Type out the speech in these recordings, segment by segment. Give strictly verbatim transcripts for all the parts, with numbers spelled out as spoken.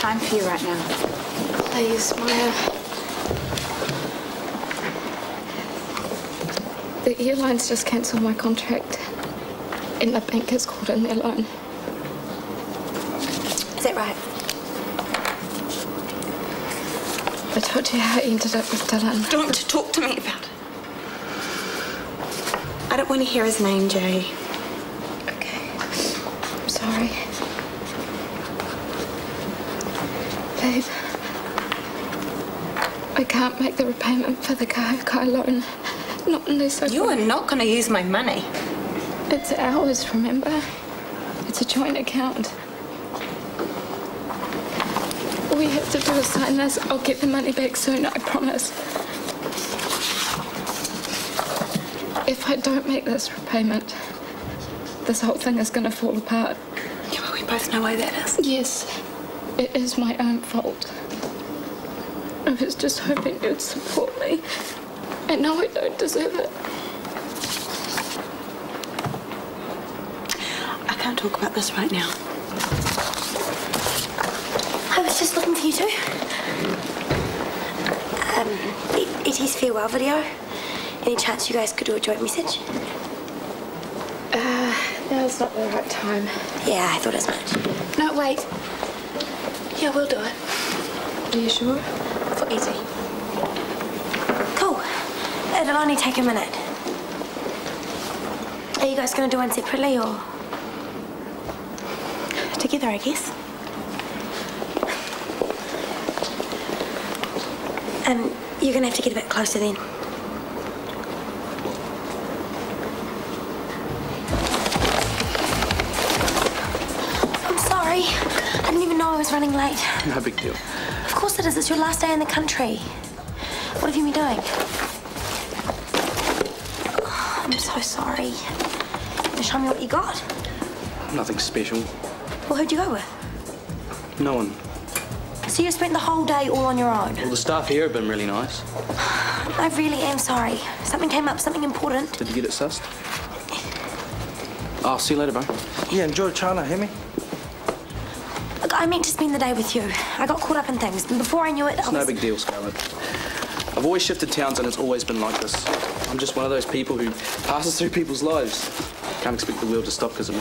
time for you right now. Please, Maya. The airlines just cancelled my contract, and the bank has called in their loan. Is that right? I told you how I ended up with Dylan. Don't talk to me about it. I don't want to hear his name, Jay. Okay. I'm sorry. Babe, I can't make the repayment for the car, car loan. Not unless I... You are not going to use my money. It's ours, remember? It's a joint account. All we have to do is sign this. I'll get the money back soon, I promise. If I don't make this repayment, this whole thing is going to fall apart. Yeah, but we both know why that is. Yes, it is my own fault. I was just hoping you'd support me. I know I don't deserve it. I can't talk about this right now. I was just looking for you two. Um, Etty's farewell video. Any chance you guys could do a joint message? Uh, now's not the right time. Yeah, I thought as much. No, wait. Yeah, we'll do it. Are you sure? For Etty. Cool. It'll only take a minute. Are you guys going to do one separately or together, I guess? Um, you're going to have to get a bit closer then. I'm sorry. I didn't even know I was running late. No big deal. Of course it is. It's your last day in the country. What have you been doing? Oh, I'm so sorry. Can you show me what you got? Nothing special. Well, who'd you go with? No one. So you spent the whole day all on your own? Well, the staff here have been really nice. I really am sorry. Something came up, something important. Did you get it sussed? I'll see you later, bro. Yeah, enjoy China, hear me? Look, I meant to spend the day with you. I got caught up in things, and before I knew it, It's I was... no big deal, Scarlett. I've always shifted towns and it's always been like this. I'm just one of those people who passes through people's lives. Can't expect the world to stop because of me.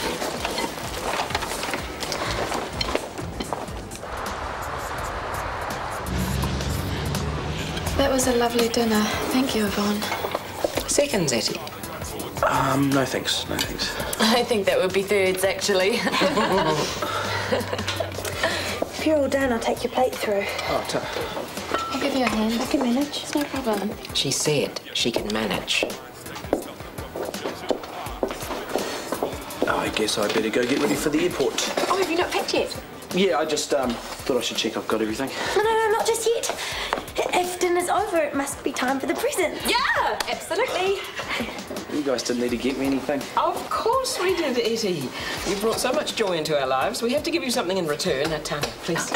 That was a lovely dinner. Thank you, Yvonne. Seconds, Etty. Um, no thanks, no thanks. I think that would be thirds, actually. If you're all done, I'll take your plate through. Oh, ta I'll give you a hand. I can manage. It's no problem. She said she can manage. Oh, I guess I better go get ready for the airport. Oh, have you not packed yet? Yeah, I just um, thought I should check I've got everything. No, no, no, not just yet. If dinner's over, it must be time for the present. Yeah, absolutely. You guys didn't need to get me anything. Of course we did, Etty. You brought so much joy into our lives. We have to give you something in return. Now, Tanya, please.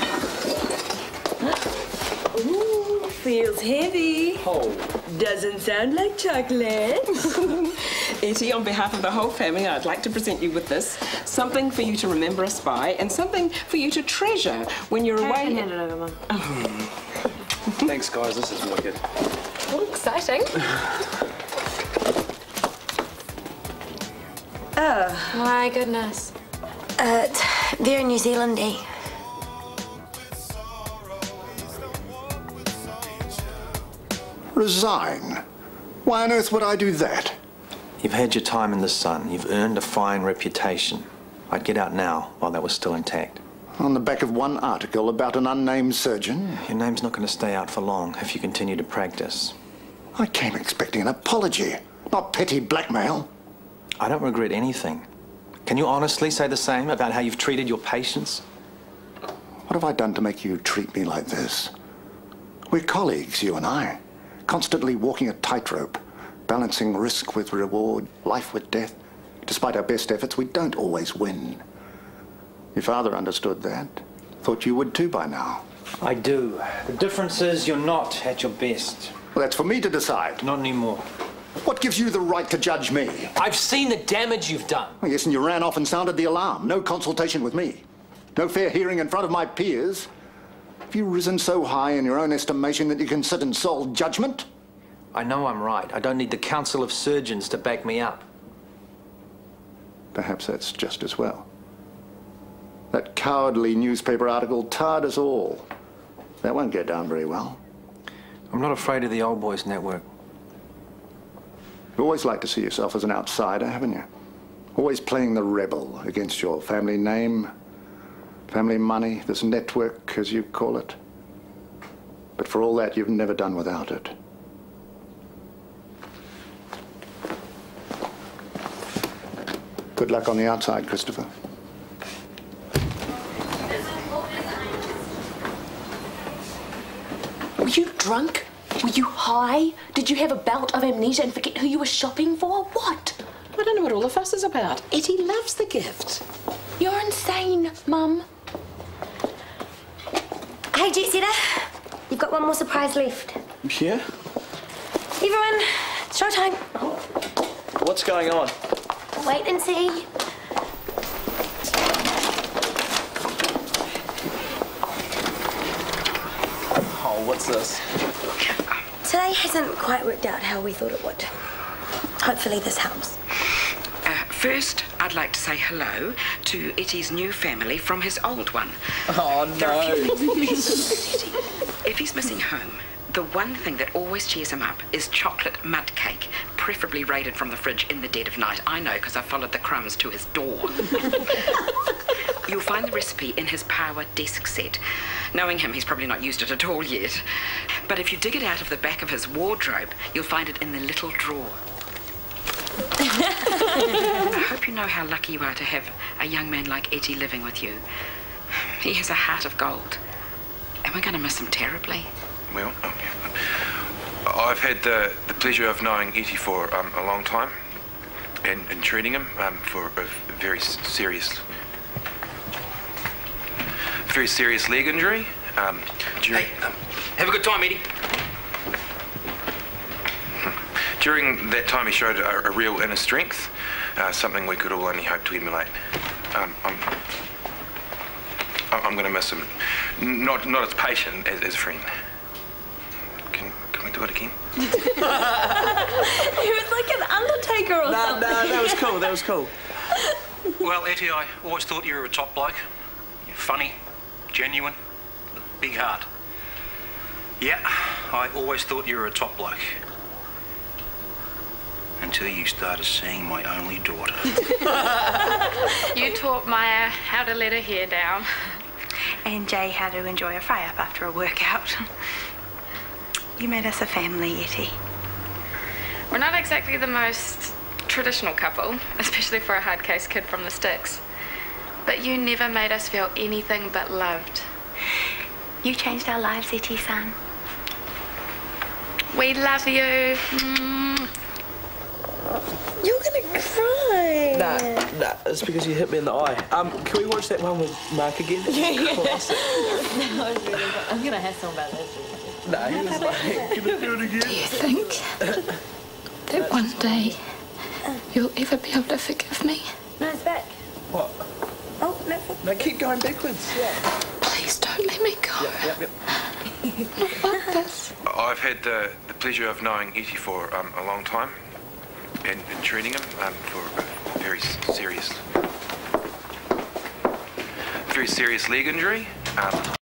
Ooh, feels heavy. Oh. Doesn't sound like chocolate. Etty, on behalf of the whole family, I'd like to present you with this. Something for you to remember us by and something for you to treasure when you're away. I can hand it over, Mum. Oh. Thanks, guys. This is wicked. Oh, exciting. Oh. My goodness. Uh, they're New Zealand-y. Resign? Why on earth would I do that? You've had your time in the sun. You've earned a fine reputation. I'd get out now while that was still intact. On the back of one article about an unnamed surgeon? Your name's not going to stay out for long if you continue to practice. I came expecting an apology, not petty blackmail. I don't regret anything. Can you honestly say the same about how you've treated your patients? What have I done to make you treat me like this? We're colleagues, you and I, constantly walking a tightrope, balancing risk with reward, life with death. Despite our best efforts, we don't always win. Your father understood that. Thought you would too by now. I do. The difference is you're not at your best. Well, that's for me to decide. Not anymore. What gives you the right to judge me? I've seen the damage you've done. Oh, yes, and you ran off and sounded the alarm. No consultation with me. No fair hearing in front of my peers. Have you risen so high in your own estimation that you can sit in sole judgment? I know I'm right. I don't need the Council of Surgeons to back me up. Perhaps that's just as well. That cowardly newspaper article tarred us all. That won't go down very well. I'm not afraid of the Old Boys Network. You've always liked to see yourself as an outsider, haven't you? Always playing the rebel against your family name, family money, this network, as you call it. But for all that, you've never done without it. Good luck on the outside, Christopher. Were you drunk? Were you high? Did you have a bout of amnesia and forget who you were shopping for? What? I don't know what all the fuss is about. Etty loves the gift. You're insane, Mum. Hey, Jetsetta. You've got one more surprise left. Yeah? Everyone, it's showtime. What's going on? Wait and see. Oh, what's this? Today hasn't quite worked out how we thought it would. Hopefully this helps. Uh, first, I'd like to say hello to Etty's new family from his old one. Oh, There are a few no. things missing. If he's missing home, the one thing that always cheers him up is chocolate mud cake, preferably raided from the fridge in the dead of night. I know, because I followed the crumbs to his door. You'll find the recipe in his power desk set. Knowing him, he's probably not used it at all yet. But if you dig it out of the back of his wardrobe, you'll find it in the little drawer. I hope you know how lucky you are to have a young man like Etty living with you. He has a heart of gold, and we're going to miss him terribly. Well, oh, yeah. I've had the, the pleasure of knowing Etty for um, a long time and, and treating him um, for a very s- serious, very serious leg injury. Um, during, Hey, um, have a good time, Etty. during that time, he showed a, a real inner strength, uh, something we could all only hope to emulate. Um, I'm, I'm going to miss him, not not as patient, as, as a friend. Can, can we do it again? He was like an undertaker or No, something. no, that was cool, that was cool. Well, Etty, I always thought you were a top bloke. You're funny, genuine, big heart. Yeah, I always thought you were a top bloke. Until you started seeing my only daughter. You taught Maya how to let her hair down. And Jay how to enjoy a fry-up after a workout. You made us a family, Etty. We're not exactly the most traditional couple, especially for a hard case kid from the sticks. But you never made us feel anything but loved. You changed our lives, Etty, son. We love you. Mm. You're gonna cry. Nah, nah, it's because you hit me in the eye. Um, can we watch that one with Mark again? Yeah, yeah. Classic. That was really fun. I'm gonna hassle about that. No, he was like, can we do it again? Do you think that one day you'll ever be able to forgive me? No, it's back. What? Oh, no. No, keep going backwards. Yeah. Please don't let me go. Yep, yep, yep. Not like this. I've had the, the pleasure of knowing Etty for um, a long time and, and treating him um, for a very s- serious, very serious leg injury. Um,